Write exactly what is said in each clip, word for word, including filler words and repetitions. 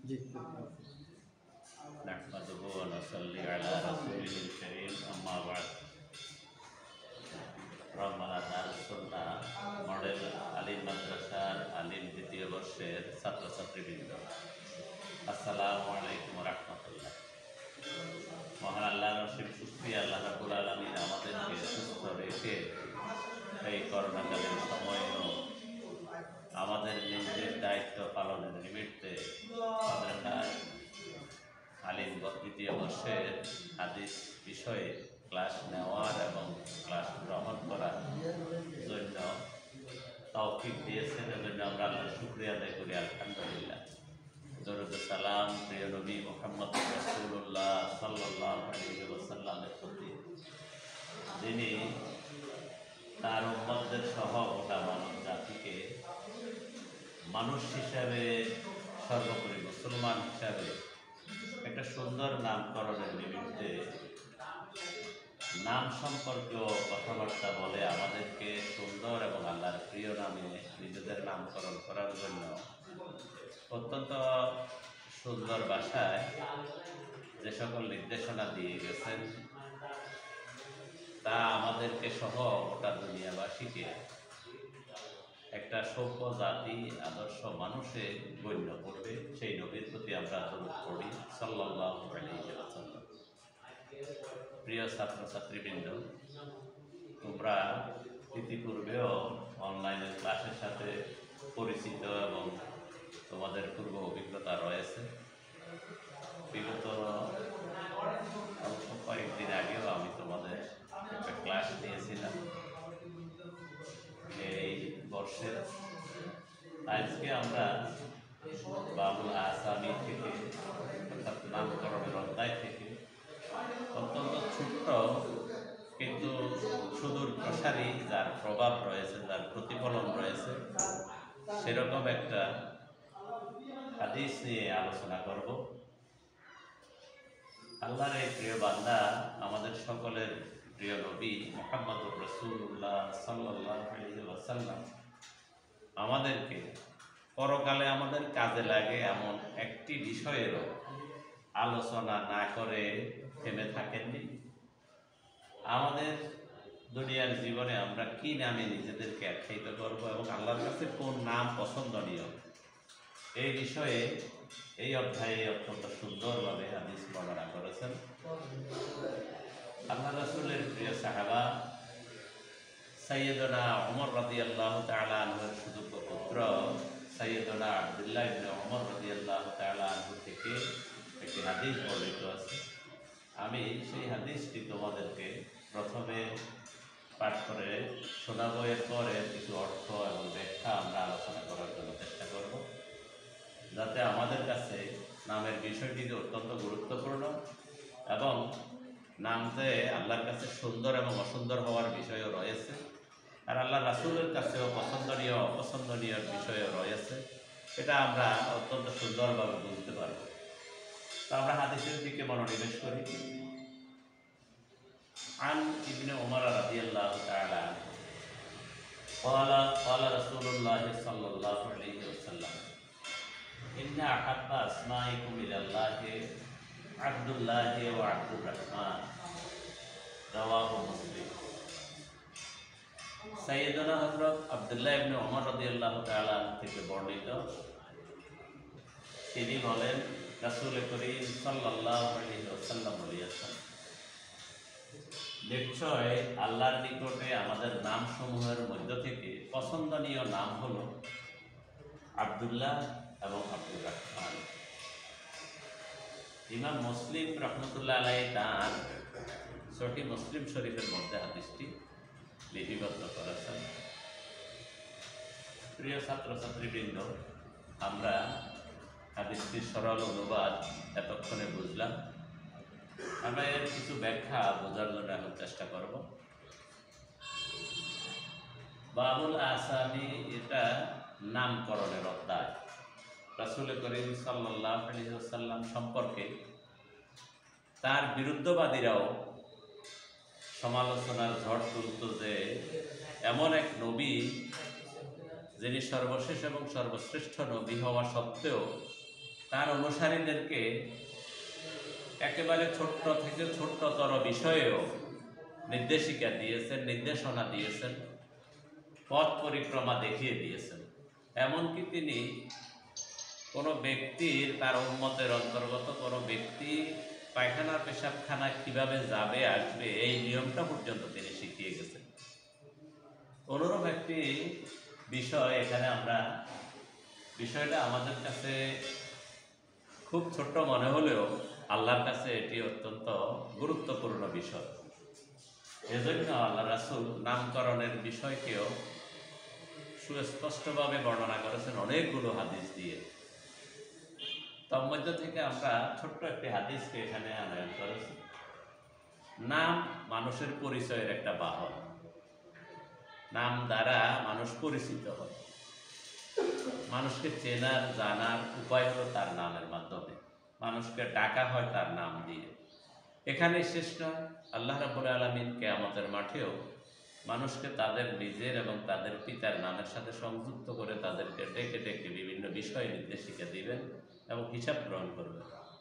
নাহমাদুহু ওয়া নুসাল্লি আলা রাসূলিল কারীম, আম্মা বা'দ। রহমানা দারুস সুন্নাহ মডেল আলিম মাদ্রাসার আলিম দ্বিতীয় বর্ষের ছাত্রছাত্রীবৃন্দ, আসসালামু আলাইকুম ওয়া রাহমাতুল্লাহ। মহান আল্লাহর অসীম শুকরিয়া, আল্লাহ রাব্বুল আলামিন আমাদেরকে সুস্থ রেখে এই করোনাকালীন সময়েও আমাদের নিজের দায়িত্ব পালনের নিমিত্তে মাদ্রাসার আলিম দ্বিতীয় বর্ষের হাদিস বিষয়ে ক্লাস নেওয়ার এবং ক্লাস গ্রহণ করার জন্য তৌফিক দিয়েছেন। এজন্য আমরা আল্লাহর শুকরিয়া আদায় করি, আলহামদুলিল্লাহ। দরুদ সালাম প্রিয় নবী মুহাম্মদ রাসূলুল্লাহ সাল্লাল্লাহু আলাইহি ওয়াসাল্লামের প্রতি, যিনি তার উম্মতদের সহ গোটা মানব জাতিকে মানুষ হিসাবে, সর্বোপরি মুসলমান হিসাবে একটা সুন্দর নামকরণের নিমিত্তে নাম সম্পর্কেও কথাবার্তা বলে আমাদেরকে সুন্দর এবং আল্লাহর প্রিয় নামে নিজেদের নামকরণ করার জন্য অত্যন্ত সুন্দর ভাষায় যে সকল নির্দেশনা দিয়ে গেছেন, তা আমাদেরকে সহ গোটা দুনিয়াবাসীকে একটা সভ্য জাতি, আদর্শ মানুষে গণ্য করবে। সেই নবীর প্রতি আমরা দরুদ পড়ি সাল্লাল্লাহু আলাইহি ওয়াসাল্লাম। প্রিয় ছাত্রছাত্রীবৃন্দ, তোমরা ইতিপূর্বেও অনলাইনের ক্লাসের সাথে পরিচিত এবং তোমাদের পূর্ব অভিজ্ঞতা রয়েছে। বিগত অল্প কয়েকদিন আগেও আমি তোমাদের একটা ক্লাস নিয়েছিলাম এই বর্ষের। আজকে আমরা বাবুল আসামি থেকে, অর্থাৎ নামকরণের অধ্যায় থেকে অত্যন্ত ছোট্ট কিন্তু সুদূর প্রসারী, যার প্রভাব রয়েছে, যার প্রতিফলন রয়েছে, সেরকম একটা হাদিস নিয়ে আলোচনা করব। আল্লাহর এই প্রিয় বান্দা, আমাদের সকলের প্রিয় নবী মুহাম্মদুর রাসূলুল্লাহ সাল্লাল্লাহু আলাইহি ওয়াসাল্লাম আমাদেরকে পরকালে আমাদের কাজে লাগে এমন একটি বিষয়েরও আলোচনা না করে থেমে থাকেননি। আমাদের দুনিয়ার জীবনে আমরা কি নামে নিজেদেরকে আখ্যায়িত করব এবং আল্লাহর কাছে কোন নাম পছন্দনীয়, এই বিষয়ে এই অধ্যায়ে অত্যন্ত সুন্দরভাবে হাদিস বর্ণনা করেছেন। আল্লাহ রাসূলের প্রিয় সাহাবা সাইয়্যিদুনা ওমর রাদিয়াল্লাহু তাআলা আনহুর সুযোগ্য পুত্র সাইয়্যিদুনা আব্দুল্লাহ ইবনে ওমর রাদিয়াল্লাহু তাআলা আনহু থেকে একটি হাদিস বর্ণিত আছে। আমি সেই হাদিসটি তোমাদেরকে প্রথমে পাঠ করে শোনাবো, এরপরে কিছু অর্থ এবং ব্যাখ্যা আমরা আলোচনা করার জন্য চেষ্টা করব, যাতে আমাদের কাছে নামের বিষয়টি অত্যন্ত গুরুত্বপূর্ণ এবং নামতে আল্লাহর কাছে সুন্দর এবং অসুন্দর হওয়ার বিষয়ও রয়েছে, আর আল্লাহ রাসূলের কাছেও পছন্দনীয় অপছন্দনীয় বিষয়ও রয়েছে। এটা আমরা অত্যন্ত সুন্দরভাবে বুঝতে পারব। তো আমরা হাদিসের দিকে মনোনিবেশ করি। আন ইবনে ওমর রাদিয়াল্লাহু তাআলা قال قال رسول الله صلى الله عليه وسلم إن أحب أسمائكم إلى الله عبد الله وعبد الرحمن رواه مسلم। সাইয়্যিদুনা হযরত আব্দুল্লাহ ইবনে ওমর রাদিয়াল্লাহু তাআলা থেকে বর্ণিত, তিনি বলেন, রাসূল করিম সাল্লাল্লাহু আলাইহি ওয়াসাল্লাম বলেছেন, নিশ্চয় আল্লাহর নিকটে আমাদের নামসমূহের মধ্য থেকে পছন্দনীয় নাম হলো আব্দুল্লাহ এবং আব্দুর রহমান। ইমাম মুসলিম রাহমাতুল্লাহ আলাইহি তার সহিহ মুসলিম শরীফের মধ্যে হাদিসটি লিপিবদ্ধ করেছেন। প্রিয় ছাত্রছাত্রীবৃন্দ, আমরা হাদিসটির সরল অনুবাদ এতক্ষণে বুঝলাম। আমরা এর কিছু ব্যাখ্যা বোঝার জন্য এখন চেষ্টা করব। বাবুল আসামি, এটা নামকরণের অধ্যায়। রাসূল করিম সাল্লাল্লাহু আলাইহি ওয়াসাল্লাম সম্পর্কে তার বিরুদ্ধবাদীরাও সমালোচনার ঝড় তুলত যে এমন এক নবী যিনি সর্বশেষ এবং সর্বশ্রেষ্ঠ নবী হওয়া সত্ত্বেও তার অনুসারীদেরকে একেবারে ছোট্ট থেকে ছোট্টতর বিষয়েও নির্দেশিকা দিয়েছেন, নির্দেশনা দিয়েছেন, পথ পরিক্রমা দেখিয়ে দিয়েছেন। এমনকি তিনি কোনো ব্যক্তির, তার উম্মতের অন্তর্গত কোনো ব্যক্তি পায়খানা পেশাবখানা কিভাবে যাবে আসবে এই নিয়মটা পর্যন্ত তিনি শিখিয়ে গেছেন। অনুরূপ একটি বিষয় এখানে আমরা, বিষয়টা আমাদের কাছে খুব ছোট্ট মনে হলেও আল্লাহর কাছে এটি অত্যন্ত গুরুত্বপূর্ণ বিষয়। এজন্য আল্লাহ রাসূল নামকরণের বিষয়কেও সুস্পষ্টভাবে বর্ণনা করেছেন অনেকগুলো হাদিস দিয়ে। তার মধ্য থেকে আমরা ছোট্ট একটি হাদিসকে এখানে আনয়ন করেছি। নাম মানুষের পরিচয়ের একটা বাহন। নাম দ্বারা মানুষ পরিচিত হয়। মানুষকে চেনার জানার উপায় হলো তার নামের মাধ্যমে। মানুষকে ডাকা হয় তার নাম দিয়ে। এখানে শেষ নয়, আল্লাহ রাব্বুল আলামিন কিয়ামতের মাঠেও মানুষকে তাদের নিজের এবং তাদের পিতার নামের সাথে সংযুক্ত করে তাদেরকে ডেকে ডেকে বিভিন্ন বিষয় নির্দেশিকা দিবেন এবং হিসাব গ্রহণ করবেন।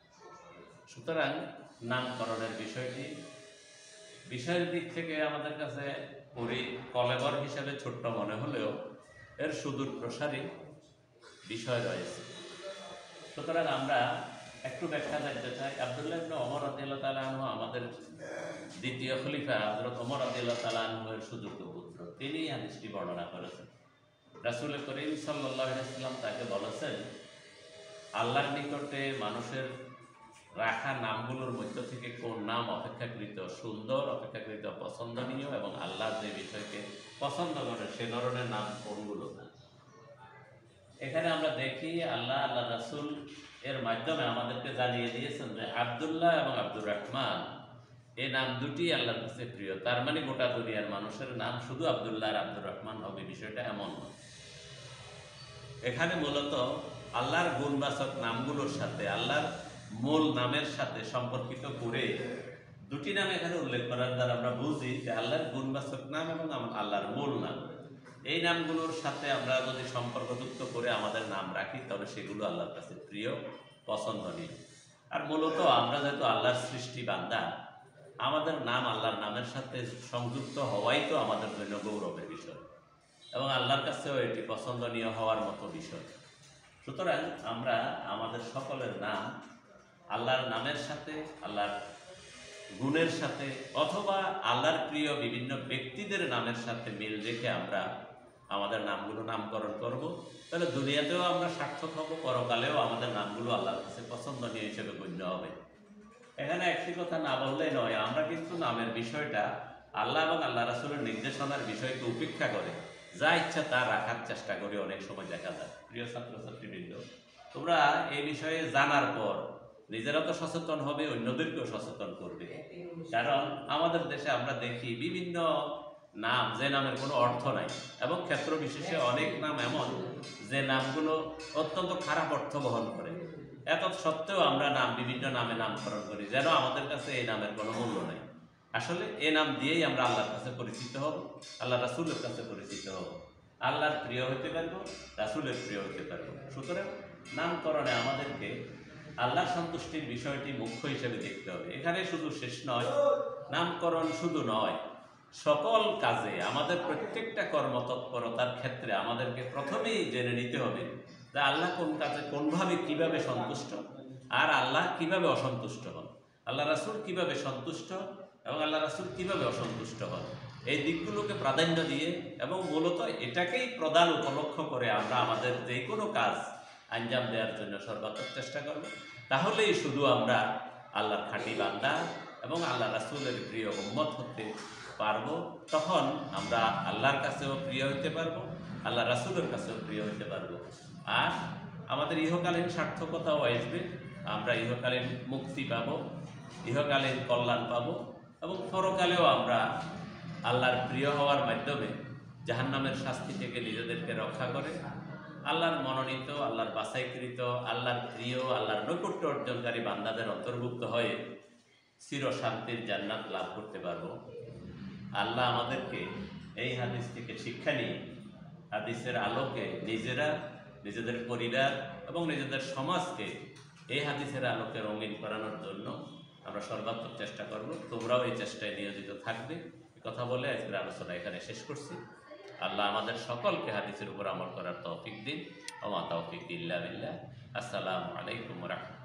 সুতরাং নামকরণের বিষয়টি বিষয়ের দিক থেকে আমাদের কাছে পরি কলেবর হিসাবে ছোট্ট মনে হলেও এর সুদূর প্রসারী বিষয় রয়েছে। সুতরাং আমরা একটু ব্যাখ্যা জানতে চাই। আব্দুল্লাহ ইবনে ওমর রাদিয়াল্লাহু তাআলা আনহু আমাদের দ্বিতীয় খলিফা হযরত ওমর রাদিয়াল্লাহু তাআলা আনহুর সুযোগ্য পুত্র। তিনি হাদিসটি বর্ণনা করেছেন। রাসূল করিম সাল্লাল্লাহু আলাইহি ওয়াসাল্লাম তাকে বলেছেন, আল্লাহর নিকটে মানুষের রাখা নামগুলোর মধ্য থেকে কোন নাম অপেক্ষাকৃত সুন্দর, অপেক্ষাকৃত পছন্দনীয় এবং আল্লাহ যে বিষয়কে পছন্দ করে সে ধরনের নাম কোনগুলো। এখানে আমরা দেখি আল্লাহ আল্লাহ রাসূল এর মাধ্যমে আমাদেরকে জানিয়ে দিয়েছেন যে আব্দুল্লাহ এবং আব্দুর রহমান এই নাম দুটি আল্লাহর কাছে প্রিয়। তার মানে গোটা দুনিয়ার মানুষের নাম শুধু আব্দুল্লাহ আর আব্দুর রহমান হবে, বিষয়টা এমন নয়। এখানে মূলত আল্লাহর গুণবাচক নামগুলোর সাথে আল্লাহর মূল নামের সাথে সম্পর্কিত করে দুটি নাম এখানে উল্লেখ করার দ্বারা আমরা বুঝি যে আল্লাহর গুণবাচক নাম এবং আল্লাহর মূল নাম, এই নামগুলোর সাথে আমরা যদি সম্পর্কযুক্ত করে আমাদের নাম রাখি তাহলে সেগুলো আল্লাহর কাছে প্রিয়, পছন্দনীয়। আর মূলত আমরা যেহেতু আল্লাহর সৃষ্টি বান্দা, আমাদের নাম আল্লাহর নামের সাথে সংযুক্ত হওয়াই তো আমাদের জন্য গৌরবের বিষয় এবং আল্লাহর কাছেও এটি পছন্দনীয় হওয়ার মতো বিষয়। সুতরাং আমরা আমাদের সকলের নাম আল্লাহর নামের সাথে, আল্লাহর গুণের সাথে অথবা আল্লাহর প্রিয় বিভিন্ন ব্যক্তিদের নামের সাথে মিল রেখে আমরা আমাদের নামগুলো নামকরণ করব। তাহলে দুনিয়াতেও আমরা সার্থক হব, পরকালেও আমাদের নামগুলো আল্লাহর কাছে পছন্দনীয় হিসেবে গণ্য হবে। এখানে একটি কথা না বললেই নয়, আমরা কিন্তু নামের বিষয়টা আল্লাহ এবং আল্লাহ রাসূলের নির্দেশনার বিষয়কে উপেক্ষা করে যা ইচ্ছা তা রাখার চেষ্টা করি, অনেক সময় দেখা যায়। প্রিয় ছাত্রছাত্রীবৃন্দ, তোমরা এই বিষয়ে জানার পর নিজেরা তো সচেতন হবে, অন্যদেরকেও সচেতন করবে। কারণ আমাদের দেশে আমরা দেখি বিভিন্ন নাম যে নামের কোনো অর্থ নাই এবং ক্ষেত্র বিশেষে অনেক নাম এমন যে নামগুলো অত্যন্ত খারাপ অর্থ বহন করে। এত সত্ত্বেও আমরা নাম বিভিন্ন নামে নামকরণ করি যেন আমাদের কাছে এই নামের কোনো মূল্য নেই। আসলে এই নাম দিয়েই আমরা আল্লাহর কাছে পরিচিত হব, আল্লাহ রাসূলের কাছে পরিচিত হব, আল্লাহর প্রিয় হতে পারবো, রাসূলের প্রিয় হতে পারবো। সুতরাং নামকরণে আমাদেরকে আল্লাহর সন্তুষ্টির বিষয়টি মুখ্য হিসেবে দেখতে হবে। এখানে শুধু শেষ নয়, নামকরণ শুধু নয়, সকল কাজে আমাদের প্রত্যেকটা কর্মতৎপরতার ক্ষেত্রে আমাদেরকে প্রথমেই জেনে নিতে হবে যে আল্লাহ কোন কাজে কোনভাবে কিভাবে সন্তুষ্ট আর আল্লাহ কিভাবে অসন্তুষ্ট হন, আল্লাহ রাসূল কিভাবে সন্তুষ্ট এবং আল্লাহ রাসূল কিভাবে অসন্তুষ্ট হন। এই দিকগুলোকে প্রাধান্য দিয়ে এবং মূলত এটাকেই প্রধান উপলক্ষ করে আমরা আমাদের যে কোনো কাজ আঞ্জাম দেওয়ার জন্য সর্বাত্মক চেষ্টা করব। তাহলেই শুধু আমরা আল্লাহর খাঁটি বান্দা এবং আল্লাহ রাসূলের প্রিয় উম্মত হতে পারবো। তখন আমরা আল্লাহর কাছেও প্রিয় হতে পারবো, আল্লাহ রাসূলের কাছেও প্রিয় হতে পারবো। আর আমাদের ইহকালীন সার্থকতাও আসবে, আমরা ইহকালীন মুক্তি পাবো, ইহকালীন কল্যাণ পাবো এবং পরকালেও আমরা আল্লাহর প্রিয় হওয়ার মাধ্যমে জাহান্নামের শাস্তি থেকে নিজেদেরকে রক্ষা করে আল্লাহর মনোনীত, আল্লাহর বাছাইকৃত, আল্লাহর প্রিয়, আল্লাহর নৈকট্য অর্জনকারী বান্দাদের অন্তর্ভুক্ত হয়ে চির শান্তির জান্নাত লাভ করতে পারবো। আল্লাহ আমাদেরকে এই হাদিস থেকে শিক্ষা নিয়ে হাদিসের আলোকে নিজেরা নিজেদের পরিবার এবং নিজেদের সমাজকে এই হাদিসের আলোকে রঙিন করানোর জন্য আমরা সর্বাত্মক চেষ্টা করব। তোমরাও এই চেষ্টায় নিয়োজিত থাকবে। কথা বলে আজকের আলোচনা এখানে শেষ করছি। আল্লাহ আমাদের সকলকে হাদিসের উপর আমল করার তৌফিক দিন। ওয়া মা তাওফিক ইল্লা বিল্লাহ। আসসালামু আলাইকুম ওয়া রাহমাতুল্লাহ।